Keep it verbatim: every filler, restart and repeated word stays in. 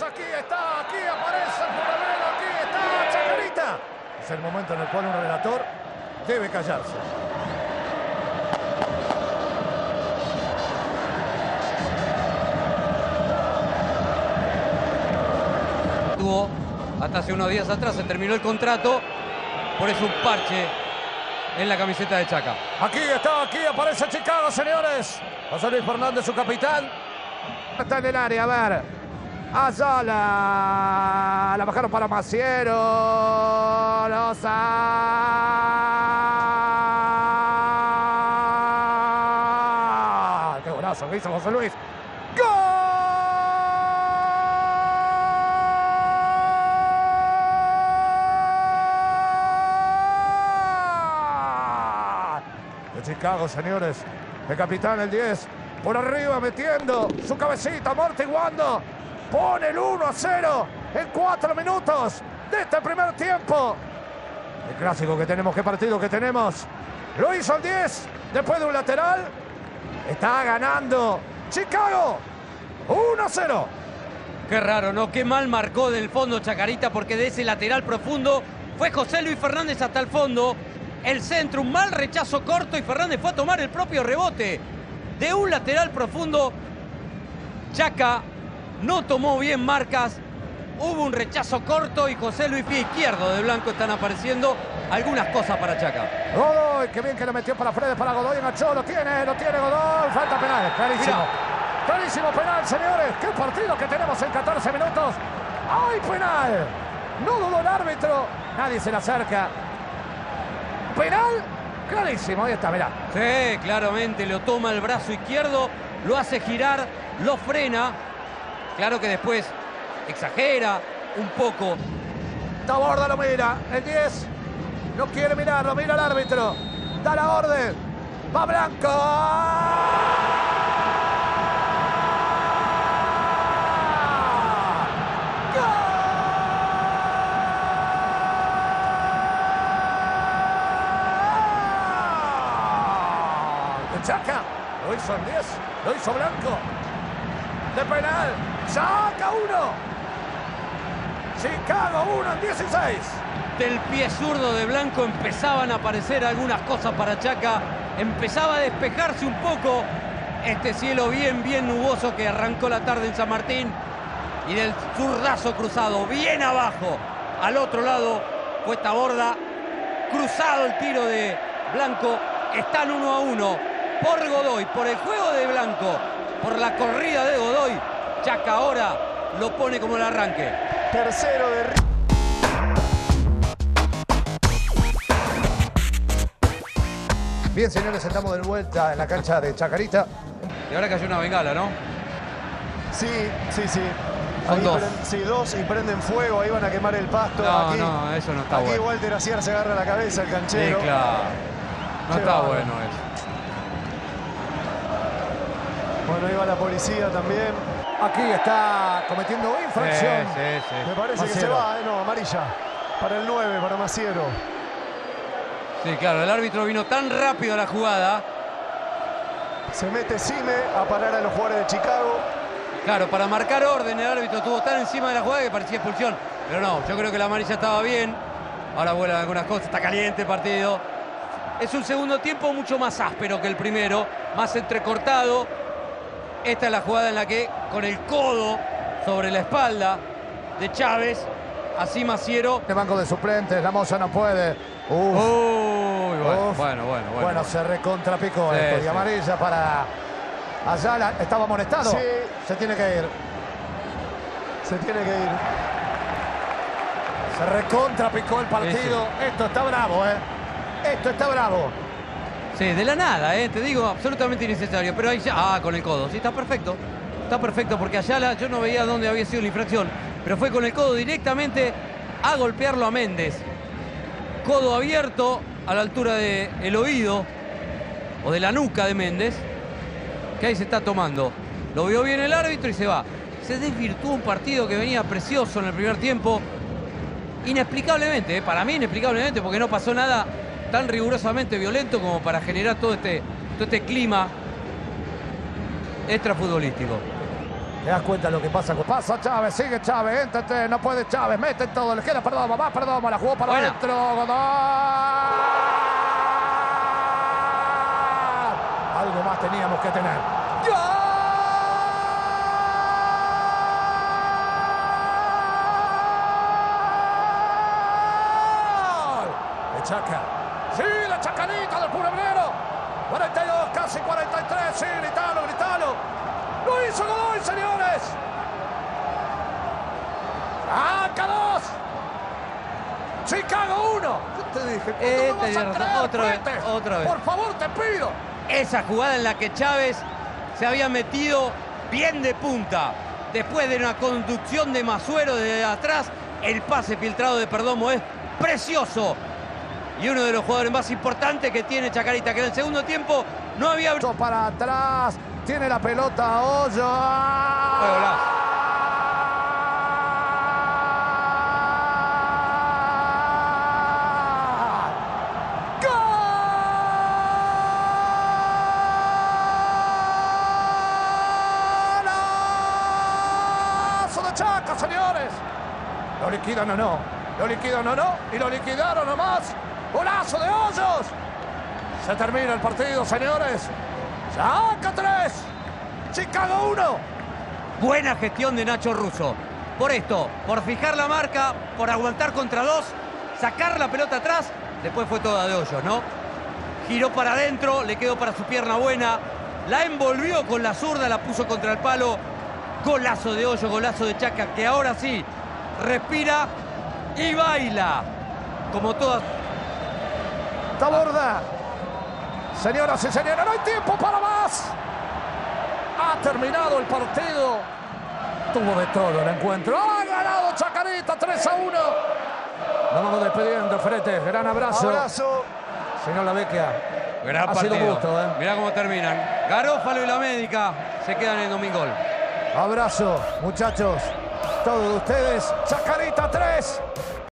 aquí está, aquí aparece el Moralero, aquí está Chacarita. Es el momento en el cual un relator debe callarse. Tuvo hasta hace unos días atrás, se terminó el contrato, por eso un parche en la camiseta de Chaca. Aquí está, aquí aparece Chicago, señores. José Luis Fernández, su capitán. Está en el área, a ver. Ayala. La bajaron para Maciero. Loza. Qué golazo que hizo José Luis. ¡Gol! De Chicago, señores. El capitán, el diez. Por arriba metiendo su cabecita, amortiguando. Pone el uno a cero en cuatro minutos de este primer tiempo. El clásico que tenemos, qué partido que tenemos. Lo hizo el diez después de un lateral. Está ganando Chicago uno a cero. Qué raro, ¿no? Qué mal marcó del fondo Chacarita, porque de ese lateral profundo fue José Luis Fernández hasta el fondo. El centro, un mal rechazo corto y Fernández fue a tomar el propio rebote. De un lateral profundo, Chaca no tomó bien marcas, hubo un rechazo corto y José Luis pie izquierdo de Blanco están apareciendo algunas cosas para Chaca. Godoy, qué bien que lo metió para Fredes, para Godoy, enganchó, lo tiene, lo tiene Godoy, falta penal, clarísimo. Mirá. Clarísimo penal, señores, qué partido que tenemos en catorce minutos. ¡Ay, penal! No dudó el árbitro, nadie se le acerca. Penal, clarísimo, ahí está, mirá. Sí, claramente, lo toma el brazo izquierdo, lo hace girar, lo frena. Claro que después exagera un poco. Taborda lo mira, el diez no quiere mirarlo, mira al árbitro. Da la orden, va Blanco. Chaca, lo hizo el diez, lo hizo Blanco. De penal, Chaca uno. Chicago uno en dieciséis. Del pie zurdo de Blanco empezaban a aparecer algunas cosas para Chaca. Empezaba a despejarse un poco este cielo bien, bien nuboso que arrancó la tarde en San Martín. Y del zurdazo cruzado, bien abajo, al otro lado, fue Taborda. Cruzado el tiro de Blanco. Están uno a uno. Por Godoy, por el juego de Blanco, por la corrida de Godoy, Chaca ahora lo pone como el arranque. Tercero de... Bien, señores, estamos de vuelta en la cancha de Chacarita. Y ahora cayó una bengala, ¿no? Sí, sí, sí. Son Ahí dos. Sí, dos y prenden fuego, ahí van a quemar el pasto. No, aquí, no, eso no está aquí bueno. Walter Aciar se agarra la cabeza, el canchero. Sí, claro. No Qué está bárbaro. bueno eso. Bueno, ahí va la policía también. Aquí está cometiendo infracción. Sí, sí, sí. Me parece Maciero. que se va, ¿eh? No, amarilla. Para el nueve, para Maciero. Sí, claro, el árbitro vino tan rápido a la jugada. Se mete Sime a parar a los jugadores de Chicago. Claro, para marcar orden el árbitro estuvo tan encima de la jugada que parecía expulsión. Pero no, yo creo que la amarilla estaba bien. Ahora vuelan algunas cosas, está caliente el partido. Es un segundo tiempo mucho más áspero que el primero, más entrecortado. Esta es la jugada en la que con el codo sobre la espalda de Chávez, así Maciero. El banco de suplentes, la Moza no puede. Uf. Uy, bueno, Uf. bueno, bueno, bueno. Bueno, se recontrapicó Sí, esto. Y sí. amarilla para Ayala. ¿Estaba amonestado? Sí. Se tiene que ir. Se tiene que ir. Se recontrapicó el partido. Sí, Esto está bravo, ¿eh? Esto está bravo. Sí, de la nada, ¿eh? Te digo, absolutamente innecesario. Pero ahí ya... Ah, con el codo. Sí, está perfecto. Está perfecto porque Ayala, yo no veía dónde había sido la infracción. Pero fue con el codo directamente a golpearlo a Méndez. Codo abierto a la altura del oído o de la nuca de Méndez. Que ahí se está tomando. Lo vio bien el árbitro y se va. Se desvirtuó un partido que venía precioso en el primer tiempo. Inexplicablemente, ¿eh? Para mí inexplicablemente, porque no pasó nada tan rigurosamente violento como para generar todo este, todo este clima extrafutbolístico. ¿Te das cuenta de lo que pasa? Pasa Chávez, sigue Chávez, éntrate, no puede Chávez, mete todo, le queda Perdomo, va Perdomo, la jugó para Buena. adentro, Godoy. Algo más teníamos que tener. ¡Gol! De Chaca. Sí, la chacarita del Punebrero. cuarenta y dos, casi cuarenta y tres, sí, gritalo, gritalo. ¡Lo hizo Godoy, señores! ¡Acá dos! ¡Chicago uno! ¿Qué te dije? Eh, ¿Cuándo me vas a tenés razón. creer, Otra vez, Pete? otra vez. Por favor, te pido. Esa jugada en la que Chávez se había metido bien de punta. Después de una conducción de Masuero desde atrás, el pase filtrado de Perdomo es precioso. Y uno de los jugadores más importantes que tiene Chacarita, que en el segundo tiempo no había... Para atrás, tiene la pelota Hoyo. Fue golazo. ¡Golazo de Chaca, señores! Lo liquidan o no, lo liquidan o no, y lo liquidaron nomás. ¡Golazo de Hoyos! Se termina el partido, señores. Chaca tres, Chicago uno. Buena gestión de Nacho Russo. Por esto, por fijar la marca, por aguantar contra dos, sacar la pelota atrás, después fue toda de Hoyos, ¿no? Giró para adentro, le quedó para su pierna buena, la envolvió con la zurda, la puso contra el palo. Golazo de Hoyos, golazo de Chaca, que ahora sí respira y baila. Como todas. Taborda. Señoras y señores, no hay tiempo para más. Ha terminado el partido. Tuvo de todo el encuentro. Ha ganado Chacarita tres a uno. Nos vamos despidiendo, Frete. Gran abrazo. Abrazo. Señor Lavecchia. Gran ha partido. sido un gusto, ¿eh? Mirá cómo terminan. Garófalo y la Médica se quedan en Domingol. Abrazo, muchachos. Todos ustedes. Chacarita tres.